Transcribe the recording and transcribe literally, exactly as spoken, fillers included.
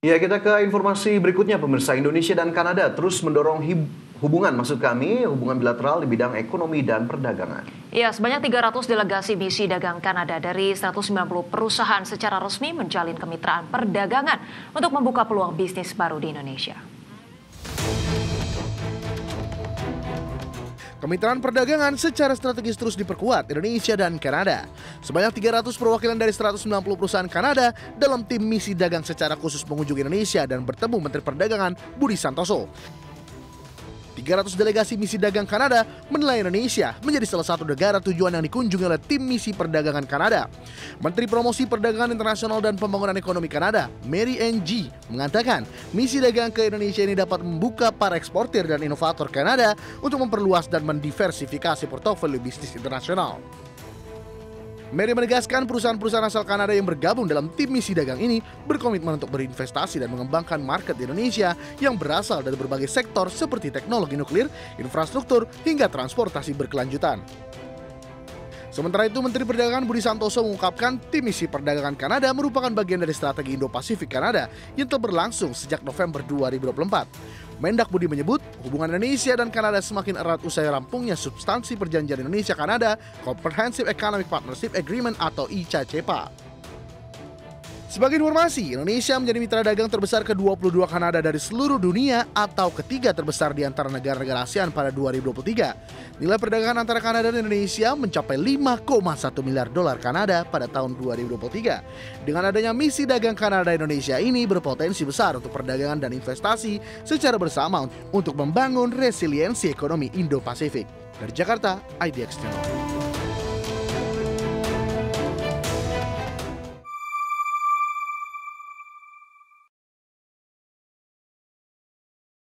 Ya, kita ke informasi berikutnya. Pemirsa, Indonesia dan Kanada terus mendorong hubungan, maksud kami, hubungan bilateral di bidang ekonomi dan perdagangan. Ya, sebanyak tiga ratus delegasi misi dagang Kanada dari seratus sembilan puluh perusahaan secara resmi menjalin kemitraan perdagangan untuk membuka peluang bisnis baru di Indonesia. Kemitraan perdagangan secara strategis terus diperkuat Indonesia dan Kanada. Sebanyak tiga ratus perwakilan dari seratus sembilan puluh perusahaan Kanada dalam tim misi dagang secara khusus mengunjungi Indonesia dan bertemu Menteri Perdagangan Budi Santoso. tiga ratus delegasi misi dagang Kanada menilai Indonesia menjadi salah satu negara tujuan yang dikunjungi oleh tim misi perdagangan Kanada. Menteri Promosi Perdagangan Internasional dan Pembangunan Ekonomi Kanada, Mary Ann G, mengatakan misi dagang ke Indonesia ini dapat membuka para eksportir dan inovator Kanada untuk memperluas dan mendiversifikasi portofolio bisnis internasional. Mary menegaskan perusahaan-perusahaan asal Kanada yang bergabung dalam tim misi dagang ini berkomitmen untuk berinvestasi dan mengembangkan market di Indonesia yang berasal dari berbagai sektor seperti teknologi nuklir, infrastruktur, hingga transportasi berkelanjutan. Sementara itu, Menteri Perdagangan Budi Santoso mengungkapkan tim misi perdagangan Kanada merupakan bagian dari strategi Indo-Pasifik Kanada yang telah berlangsung sejak November dua ribu dua puluh empat. Mendak Budi menyebut hubungan Indonesia dan Kanada semakin erat usai rampungnya substansi perjanjian Indonesia-Kanada Comprehensive Economic Partnership Agreement atau I C A C E P A. Sebagai informasi, Indonesia menjadi mitra dagang terbesar ke dua puluh dua Kanada dari seluruh dunia atau ketiga terbesar di antara negara-negara ASEAN pada dua ribu dua puluh tiga. Nilai perdagangan antara Kanada dan Indonesia mencapai lima koma satu miliar dolar Kanada pada tahun dua ribu dua puluh tiga. Dengan adanya misi dagang Kanada-Indonesia ini berpotensi besar untuk perdagangan dan investasi secara bersama untuk membangun resiliensi ekonomi Indo-Pasifik. Dari Jakarta, I D X Channel.